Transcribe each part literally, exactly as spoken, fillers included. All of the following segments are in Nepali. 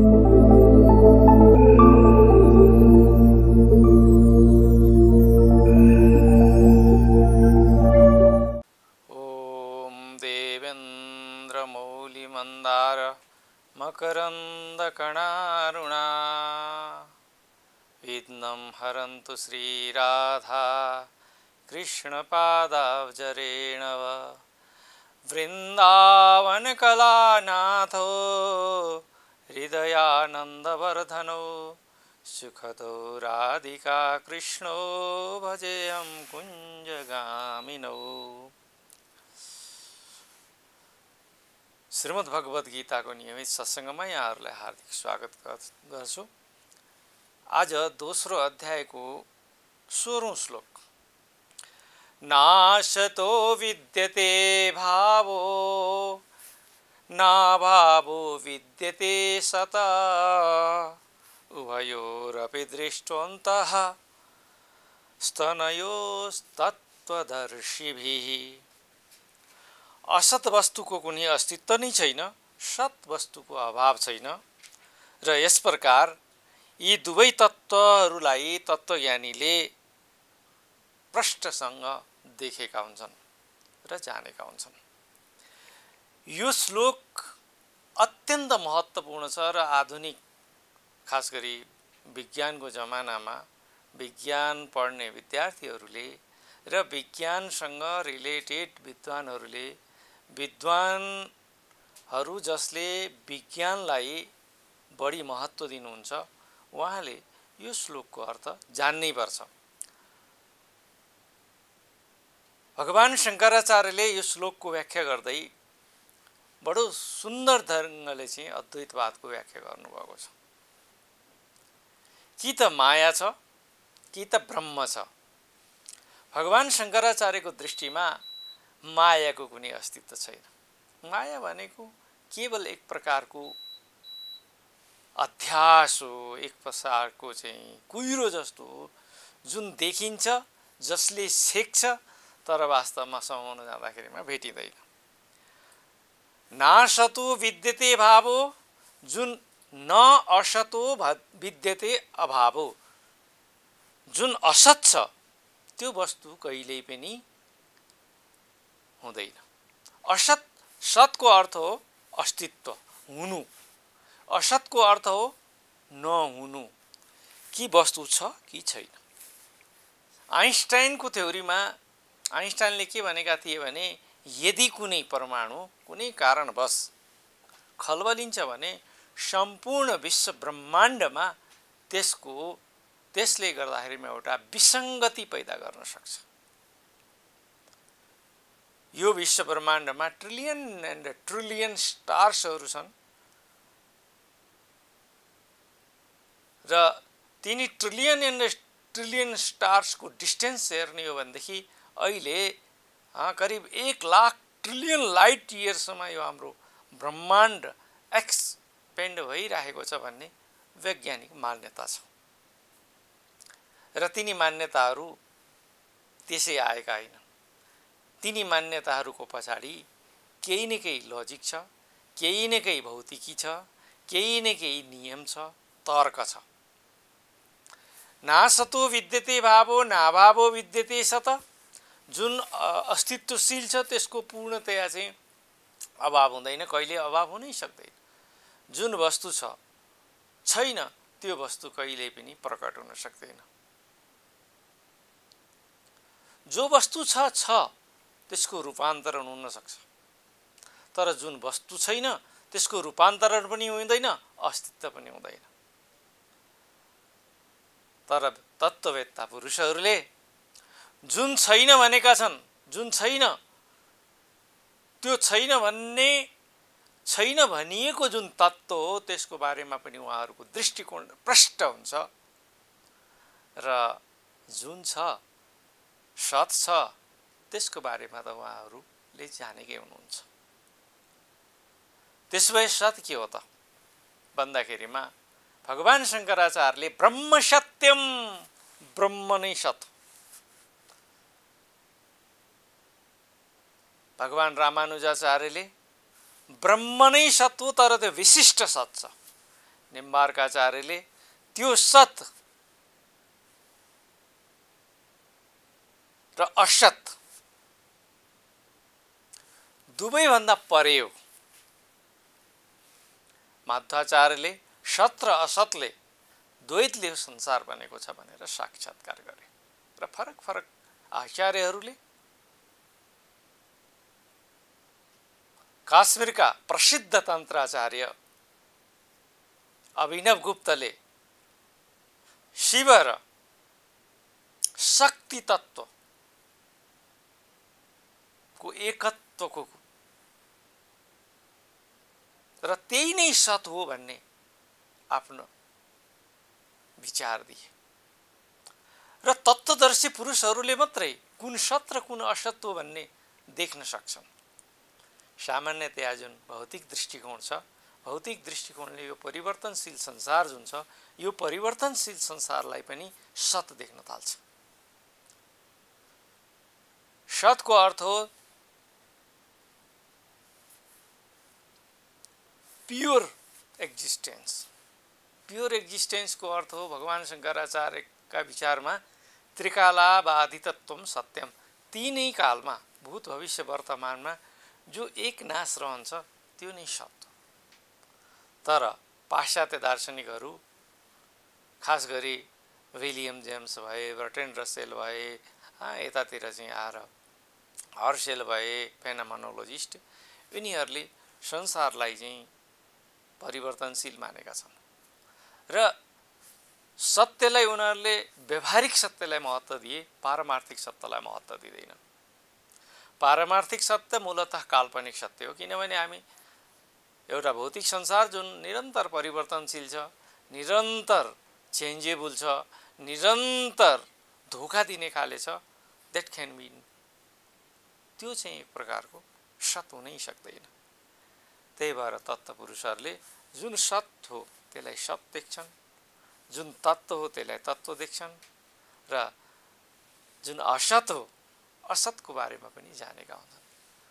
मन्दार मकरन्दकणारुणा विघ्नं हरन्तु श्रीराधा कृष्णपादाब्जरेणव वृन्दावनकलानाथो हृदयानन्दवर्धनो सुखदो राधिका कृष्णो भजेऽहं कुञ्जगामिनो। श्रीमद् भगवत गीता को नियमित सत्संगमा यहाँहरूलाई हार्दिक स्वागत गर्छु। आज दोस्रो अध्यायको सोह्रौं श्लोक। नाशतो विद्यते भावो नाभावो विद्यते सता उभयोरपि दृष्टोऽन्तः स्तनयोस्तत्त्वदर्शिभिः। असत वस्तुको कुनै अस्तित्व नै छैन, सत वस्तुको अभाव छैन र यस प्रकार यी दुवै तत्त्वहरूलाई तत्त्वज्ञानीले प्रष्टसँग देखेका हुन्छन् र जानेका हुन्छन्। यो श्लोक अत्यन्त महत्त्वपूर्ण छ र आधुनिक खास गरी विज्ञानको जमानामा विज्ञान पढ्ने विद्यार्थीहरूले र विज्ञानसँग रिलेटेड विद्वानहरूले विद्वानहरू जसले विज्ञानलाई बढी महत्त्व दिनुहुन्छ उहाँले यो श्लोकको अर्थ जान्नै पर्छ। भगवान शङ्कराचार्यले यो श्लोकको व्याख्या गर्दै बडो सुन्दर ढङ्गले चाहिँ अद्वैतवादको व्याख्या गर्नुभएको छ। कि त माया छ कि त ब्रह्म छ। भगवान शङ्कराचार्यको दृष्टिमा मायाको कुनै अस्तित्व छैन। माया भनेको केवल एक प्रकारको अध्यास हो, एक प्रकारको चाहिँ कुहिरो जस्तो हो जुन देखिन्छ, जसले सेक्छ तर वास्तवमा समाउन जाँदाखेरिमा भेटिँदैन। नासतो विद्यते भावो जुन न असतो विद्यते अभावो। जुन असत छ त्यो वस्तु कहिल्यै पनि हुँदैन। असत, सतको अर्थ हो अस्तित्व, हुनु। असतको अर्थ हो नहुनु, कि वस्तु छ कि छैन। आइन्स्टाइनको थ्योरीमा आइन्स्टाइनले के भनेका थिए भने यदि कुनै परमाणु कुनै कारणवश खलबलिन्छ भने सम्पूर्ण विश्व ब्रह्माण्डमा त्यसको त्यसले गर्दाखेरिमा एउटा विसङ्गति पैदा गर्न सक्छ। यो विश्व ब्रह्माण्डमा ट्रिलियन एन्ड ट्रिलियन स्टार्सहरू छन् र तिनी ट्रिलियन एन्ड ट्रिलियन स्टार्सको डिस्टेन्स हेर्ने हो भनेदेखि अहिले करिब एक लाख ट्रिलियन लाइट इयर्समा यो हाम्रो ब्रह्माण्ड एक्सपेन्ड भइरहेको छ भन्ने वैज्ञानिक मान्यता छ र तिनी मान्यताहरू त्यसै आएका होइन। तिनी मान्यताहरूको पछाडि केही न केही लजिक छ, केही न केही भौतिकी छ, केही न केही नियम छ, तर्क छ। नासतो विद्यते भावो नाभावो विद्यते सत। जुन अस्तित्वशील छ त्यसको पूर्णतया चाहिँ अभाव हुँदैन, कहिले अभाव हुनै सक्दैन। जुन वस्तु छ छैन त्यो वस्तु कहिल्यै पनि प्रकट हुन सक्दैन। जो वस्तु छ छ त्यसको रूपान्तरण हुन सक्छ, तर जुन वस्तु छैन त्यसको रूपान्तरण पनि हुँदैन, अस्तित्व पनि हुँदैन। तर तत्त्ववेत्ता पुरुषहरूले जुन छैन भनेका छन्, जुन छैन त्यो छैन भन्ने छैन भनिएको जुन तत्त्व हो त्यसको बारेमा पनि उहाँहरूको दृष्टिकोण प्रष्ट हुन्छ र जुन छ सत छ त्यसको बारेमा त उहाँहरूले जानेकै हुनुहुन्छ। त्यसो भए सत के हो त भन्दाखेरिमा भगवान शङ्कराचार्यले ब्रह्म सत्यम, ब्रह्म नै सत। भगवान रामानुजाचार्यले ब्रह्म नै सत हो तर त्यो विशिष्ट सत छ। निम्बार्काचार्यले त्यो सत र असत दुवैभन्दा परे हो। माध्वाचार्यले सत र असतले द्वैतले संसार बनेको छ भनेर साक्षात्कार गरे र फरक फरक आचार्यहरूले काश्मीरका प्रसिद्ध तन्त्राचार्य अभिनव गुप्तले शिव र शक्ति तत्व को एकत्वको र त्यही नै सत हो भन्ने आफ्नो विचार दिए र तत्त्वदर्शी पुरुषहरूले मात्रै कुन सत र कुन असत हो भन्ने देख्न सक्छन्। सामान्यतया जुन भौतिक दृष्टिकोण छ, भौतिक दृष्टिकोणले यो परिवर्तनशील संसार जुन छ, यो परिवर्तनशील संसारलाई पनि सत देख्न थाल्छ। सतको अर्थ हो प्योर एक्जिस्टेन्स। प्योर एक्जिस्टेन्सको अर्थ हो भगवान शङ्कराचार्यका विचारमा त्रिकालाबाधितत्वम सत्यम। तीनै कालमा भूत भविष्य वर्तमानमा जो एक नाश रहन्छ त्यो नै सत्य। तर पाश्चात्य दार्शनिकहरू, खास गरी विलियम जेम्स भए, बर्ट्रेन्ड रसेल भए, यतातिर चाहिँ आएर हर्सेल भए, फेनोमेनोलोजिस्ट, यिनीहरूले संसारलाई चाहिँ परिवर्तनशील मानेका छन् र सत्यलाई उनीहरूले व्यवहारिक सत्यलाई महत्त्व दिए, पारमार्थिक सत्यलाई महत्त्व दिँदैनन्। पारमार्थिक सत्य मूलतः काल्पनिक सत्य हो, किनभने हामी एउटा भौतिक संसार जुन निरन्तर परिवर्तनशील छ, निरन्तर चेन्जेबल छ, निरन्तर धोका दिने खाले छ, द्याट क्यान बी, त्यो चाहिँ एक प्रकारको सत हुनै सक्दैन। त्यही भएर तत्त्व पुरुषहरूले जुन सत हो त्यसलाई सत देख्छन्, जुन तत्त्व हो त्यसलाई तत्त्व देख्छन् र जुन असत हो असतको बारेमा पनि जानेका हुन्छन्।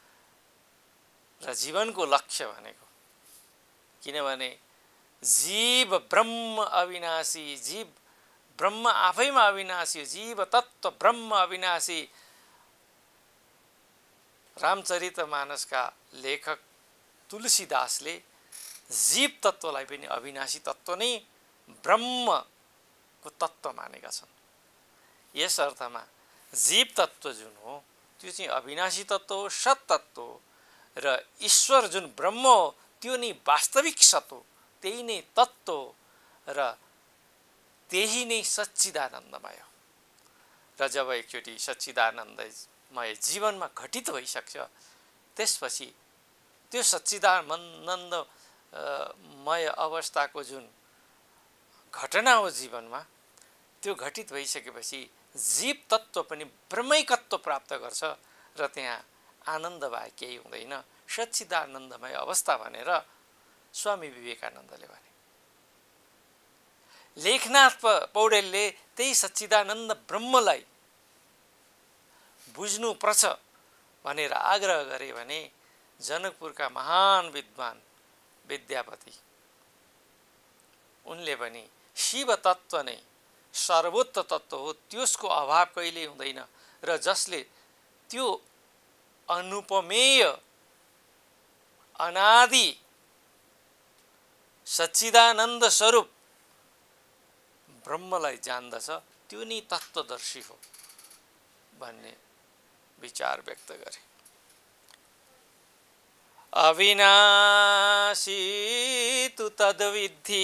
र जीवनको लक्ष्य भनेको, किनभने जीव ब्रह्म अविनाशी, जीव ब्रह्म आफैमा अविनाशी, जीव तत्त्व ब्रह्म अविनाशी। रामचरितमानसका लेखक तुलसीदासले जीव तत्त्वलाई पनि अविनाशी तत्त्व नै ब्रह्मको तत्त्व मानेका छन्। यस अर्थमा जीव तत्त्व जुन हो त्यो चाहिँ अविनाशी तत्त्व हो, सत तत्त्व हो र ईश्वर जुन ब्रह्म हो त्यो नै वास्तविक सत हो, त्यही नै तत्त्व हो र त्यही नै सच्चिदानन्दमय हो। र जब एकचोटि सच्चिदानन्दमय जीवनमा घटित भइसक्छ त्यसपछि त्यो सच्चिदानन्दमय अवस्थाको जुन घटना हो जीवनमा, त्यो घटित भइसकेपछि जीव तत्त्व पनि ब्रह्मैकत्व प्राप्त गर्छ र त्यहाँ आनन्द बाहेक केही हुँदैन। सच्चिदानन्दमय अवस्था भनेर स्वामी विवेकानन्दले भने। लेखनाथ पौडेलले त्यही सच्चिदानन्द ब्रह्मलाई बुझ्नुपर्छ भनेर आग्रह गरे भने जनकपुरका महान विद्वान विद्यापति उनले पनि शिव तत्त्व नै सर्वोच्च तत्त्व हो, त्यसको अभाव कहिल्यै हुँदैन र जसले त्यो अनुपमेय अनादि सच्चिदानन्द स्वरूप ब्रह्मलाई जान्दछ त्यो नै तत्त्वदर्शी हो भन्ने विचार व्यक्त गरे। अविनाशी तु तद्विद्धि,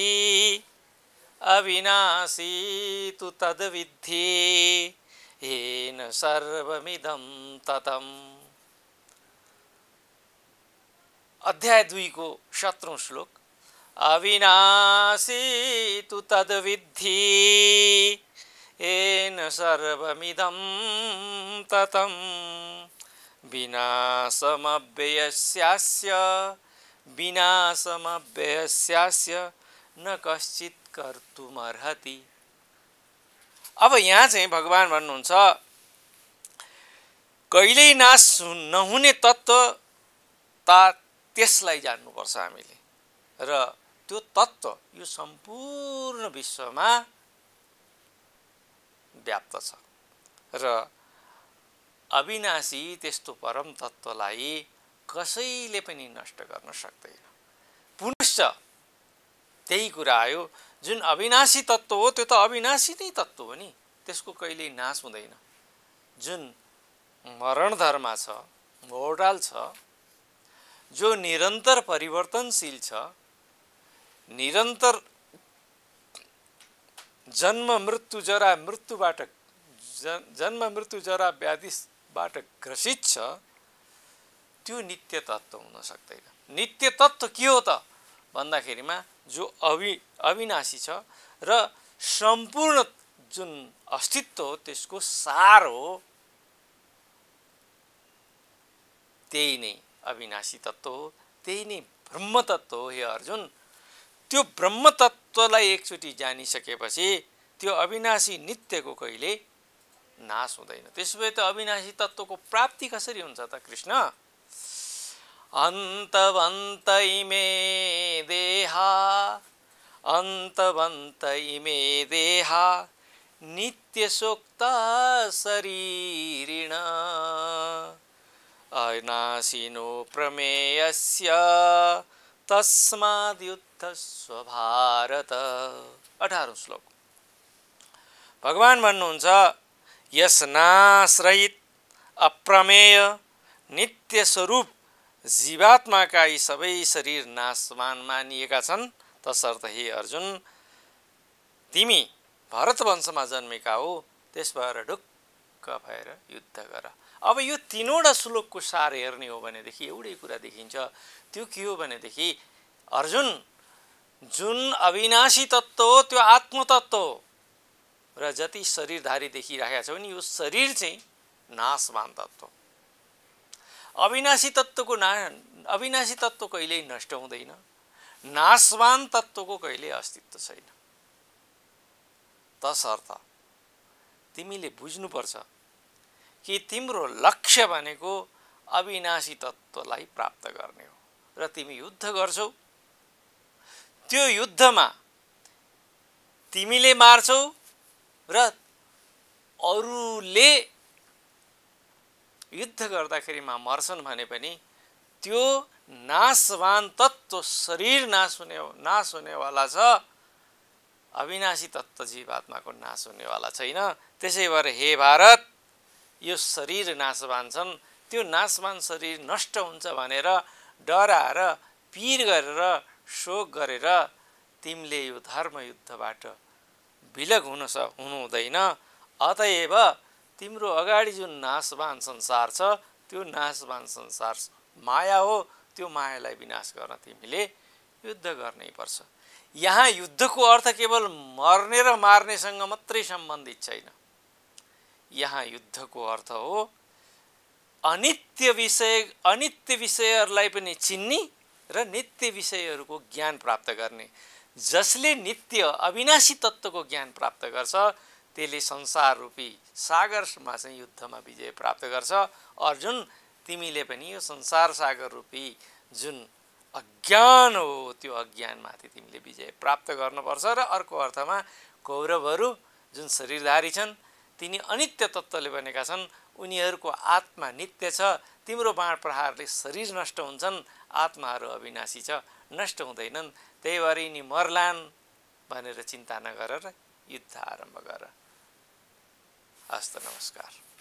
अविनाशी तु तद्विद्धि, येन सर्वमिदं ततम्। अध्याय दुई को सत्रौं श्लोक। अविनाशी तु तद्विद्धि, येन सर्वमिदं ततम्। विनाशमव्ययस्यास्य, विनाशमव्ययस्यास्य न कश्चित् कर्तुमर्हति। अब यहाँ चाहिँ भगवान भन्नुहुन्छ कहिल्यै नाश नहुने तत्त्व ता त्यसलाई जान्नुपर्छ हामीले र त्यो तत्त्व यो सम्पूर्ण विश्वमा व्याप्त छ र अविनाशी त्यस्तो परम तत्त्वलाई कसैले पनि नष्ट गर्न सक्दैन। पुनश्च त्यही कुरा आयो, जुन अविनाशी तत्त्व हो त्यो त अविनाशी नै तत्त्व हो नि, त्यसको कहिल्यै नाश हुँदैन। जुन मरण धर्म छ, मोर्टल छ, जो निरन्तर परिवर्तनशील छ, निरन्तर जन्म मृत्यु जरा मृत्युबाट जन्म मृत्यु जरा व्याधिबाट ग्रसित छ, त्यो नित्य तत्त्व हुन सक्दैन। नित्य तत्त्व के हो त भन्दाखेरिमा जो अवि अविनाशी छ र सम्पूर्ण जुन अस्तित्व हो त्यसको सार हो, त्यही नै अविनाशी तत्त्व हो, त्यही नै ब्रह्म तत्त्व हो। हे अर्जुन, त्यो ब्रह्म तत्त्वलाई एकचोटि जानिसकेपछि त्यो अविनाशी नित्यको कहिले नाश हुँदैन। त्यसो भए त अविनाशी तत्त्वको प्राप्ति कसरी हुन्छ त कृष्ण? अन्तवन्त इमे देहा अन्तवन्त इमे देहा नित्यशोक्ता शरीरिण अनाशिनो प्रमेयस्य तस्माद्युद्धस्व भारत। अठारौं श्लोक भगवान भन्नुहुन्छ, यस नाशरहित अप्रमेय नित्य स्वरूप जीवात्माका यी सबै शरीर नाशवान मानिएका छन्। तसर्थ हे अर्जुन, तिमी भरत वंशमा जन्मेका हो, त्यस भएर ढुक्क भएर युद्ध गर। अब यो तीनवटा श्लोकको सार हेर्ने हो भनेदेखि एउटै कुरा देखिन्छ। त्यो के हो भनेदेखि अर्जुन, जुन अविनाशी तत्त्व हो त्यो आत्मतत्त्व हो र जति शरीरधारी देखिरहेका छौ नि यो शरीर चाहिँ नाशवान तत्त्व। अविनाशी तत्त्वको ना अविनाशी तत्त्व कहिल्यै नष्ट हुँदैन, नाशवान तत्त्वको कहिल्यै अस्तित्व छैन। तसर्थ तिमीले बुझ्नुपर्छ कि तिम्रो लक्ष्य भनेको अविनाशी तत्त्वलाई प्राप्त गर्ने हो र तिमी युद्ध गर्छौ। त्यो युद्धमा तिमीले मार्छौ र अरूले युद्ध गर्दाखेरिमा मर्छन् भने पनि त्यो नाशवान तत्त्व शरीर नाश हुने नाश हुनेवाला छ, अविनाशी तत्त्व जीवात्माको नाश हुनेवाला छैन। त्यसै भएर हे भारत, यो शरीर नाशवान छन्, त्यो नाशवान शरीर नष्ट हुन्छ भनेर डराएर पीर गरेर शोक गरेर तिमीले यो धर्मयुद्धबाट विलग हुन हुनु हुँदैन। अतएव तिम्रो अगाडि जुन नाशवान संसार छ त्यो नाशवान संसार माया हो, त्यो मायालाई विनाश गर्न तिमीले युद्ध गर्नै पर्छ। यहाँ युद्धको अर्थ केवल मर्ने र मार्नेसँग मात्रै सम्बन्धित छैन। यहाँ युद्धको अर्थ हो अनित्य विषय अनित्य विषयहरूलाई पनि चिन्ने र नित्य विषयहरूको ज्ञान प्राप्त गर्ने। जसले नित्य अविनाशी तत्त्वको ज्ञान प्राप्त गर्छ त्यसले संसार रूपी सागरमा चाहिँ युद्धमा विजय प्राप्त गर्छ। अर्जुन, तिमीले पनि यो संसार सागर रूपी जुन अज्ञान हो त्यो अज्ञानमाथि तिमीले विजय प्राप्त गर्नुपर्छ। र अर्को अर्थमा कौरवहरू जुन शरीरधारी छन् तिनी अनित्य तत्त्वले बनेका छन्, उनीहरूको आत्मा नित्य छ। तिम्रो बाण प्रहारले शरीर नष्ट हुन्छन्, आत्माहरू अविनाशी छ, नष्ट हुँदैनन्। त्यही भएर यिनी मर्लान् भनेर चिन्ता नगरेर युद्ध आरम्भ गर। हस्त नमस्कार।